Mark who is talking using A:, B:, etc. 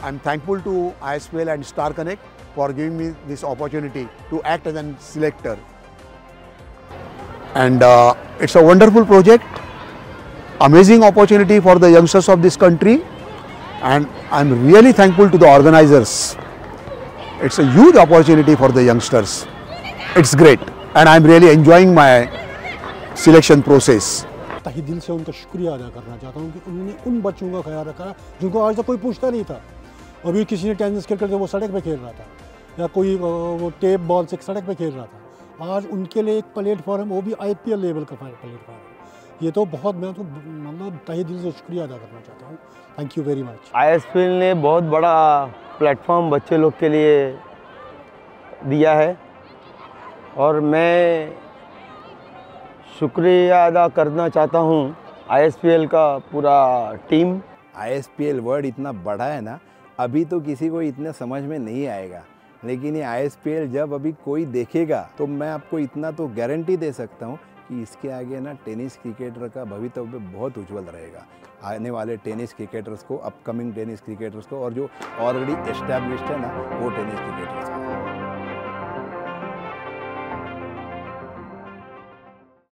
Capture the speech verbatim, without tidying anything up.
A: I'm thankful to I S P L and Star Connect for giving me this opportunity to act as a selector. And uh, it's a wonderful project, amazing opportunity for the youngsters of this country, and I'm really thankful to the organizers. It's a huge opportunity for the youngsters. It's great, and I'm really enjoying my selection process.
B: तहे दिल से उनका शुक्रिया अदा करना चाहता हूँ कि उन्होंने उन बच्चों का ख्याल रखा जिनको आज तक कोई पूछता नहीं था। अभी किसी ने टेनिस खेल करके वो सड़क पे खेल रहा था, या कोई वो टेप बॉल से सड़क पे खेल रहा था। आज उनके लिए एक प्लेटफॉर्म, वो भी आई पी एल लेवल का प्लेटफॉर्म। ये तो बहुत, मैं तो मतलब तहे दिल से शुक्रिया अदा करना चाहता हूँ। Thank you very much.
C: I S P L ने बहुत बड़ा प्लेटफॉर्म बच्चे लोग के लिए दिया है, और मैं शुक्रिया अदा करना चाहता हूँ आई एस पी एल का पूरा टीम।
D: I S P L word इतना बड़ा है ना, अभी तो किसी को इतना समझ में नहीं आएगा, लेकिन ये आई एस पी एल जब अभी कोई देखेगा तो मैं आपको इतना तो गारंटी दे सकता हूँ कि इसके आगे ना टेनिस क्रिकेटर का भवितव्य बहुत उज्जवल रहेगा। आने वाले टेनिस क्रिकेटर्स को, अपकमिंग टेनिस क्रिकेटर्स को, और जो ऑलरेडी एस्टैब्लिश्ड है ना वो टेनिस क्रिकेटर्स को।